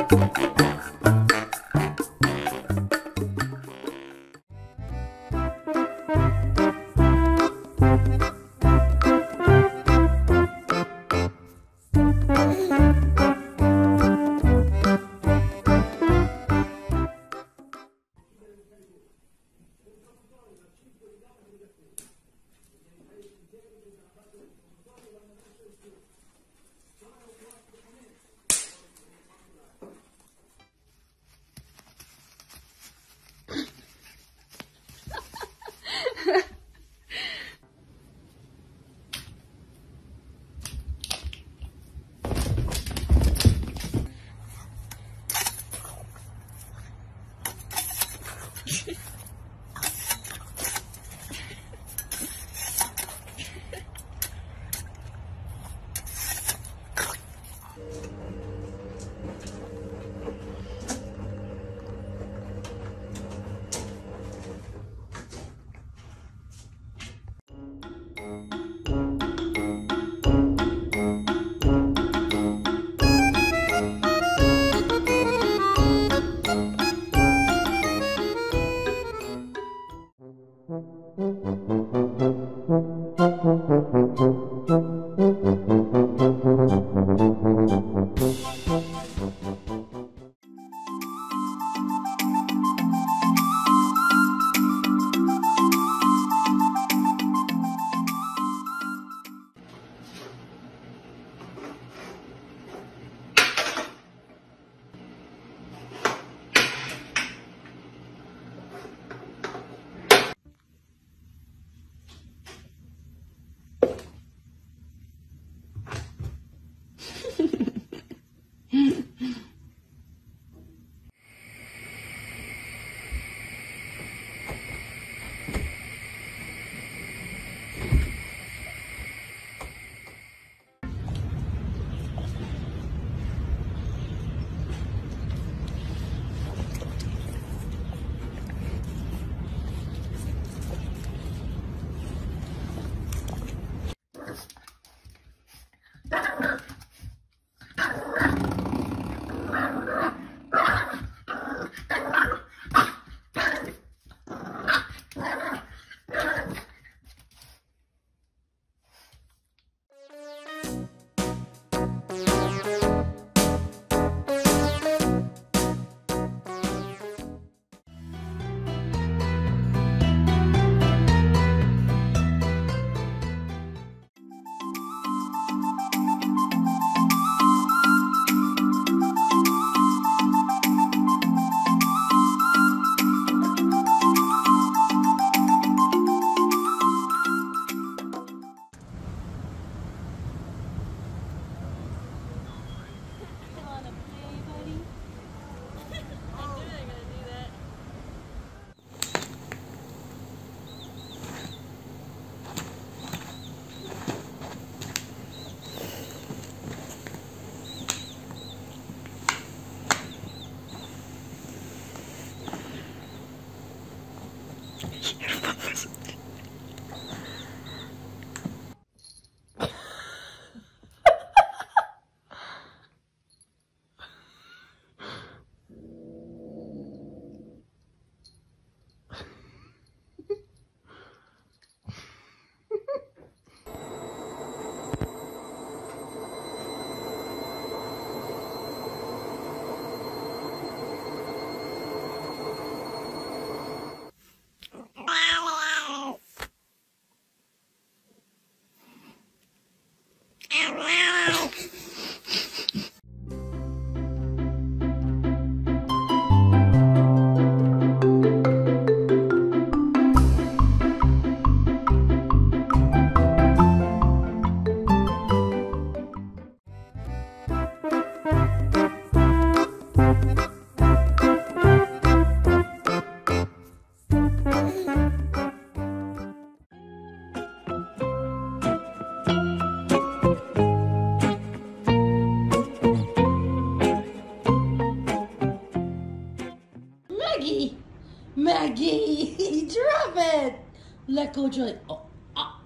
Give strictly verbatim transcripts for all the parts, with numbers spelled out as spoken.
Maggie, drop it. Let go, Julie. Oh, ah.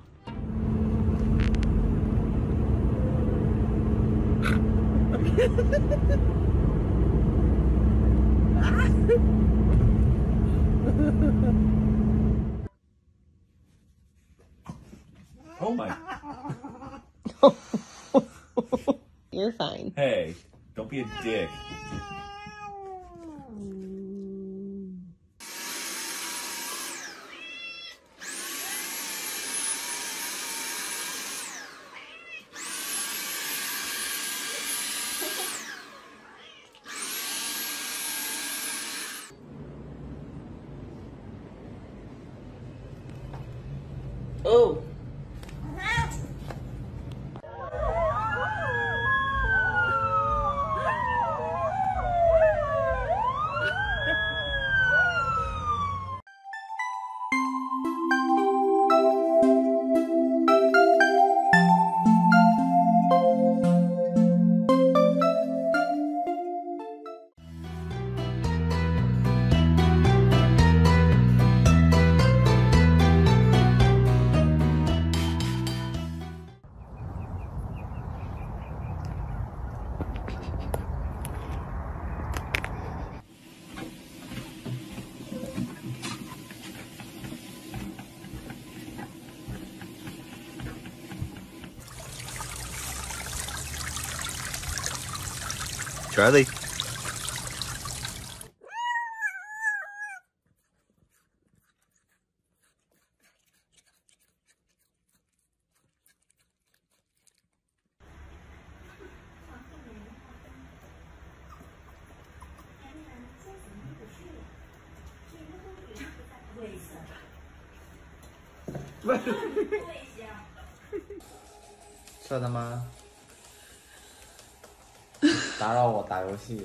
Oh my. You're fine. Hey, don't be a dick. Oh. Charlie. 这他妈打扰我打游戏。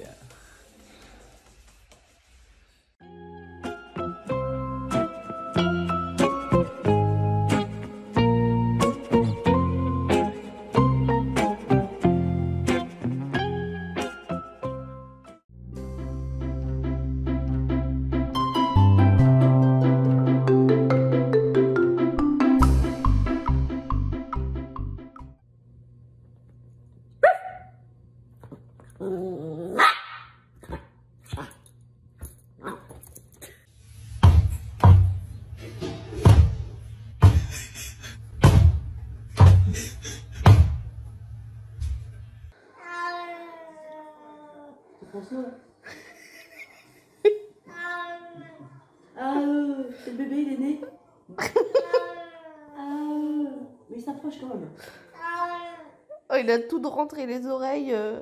Ah, euh, c'est le bébé, il est né. Ah, euh, mais il s'approche quand même. Oh, il a tout de rentré les oreilles. euh.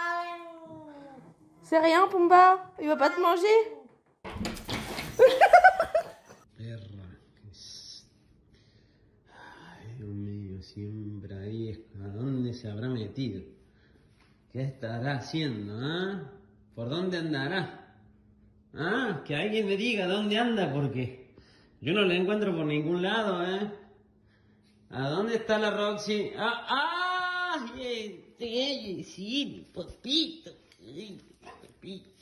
C'est rien, Pumba. Il va pas te manger. Perra. Ay, Dios mío, siempre ahí. ¿A dónde se habrá metido? ¿Qué estará haciendo, ah? ¿Por dónde andará? Ah, que alguien me diga dónde anda, porque yo no la encuentro por ningún lado, ¿eh? ¿A dónde está la Roxy? ¡Ah! ¡Ah! Sí, sí, sí, mi papito. Sí, mi papito.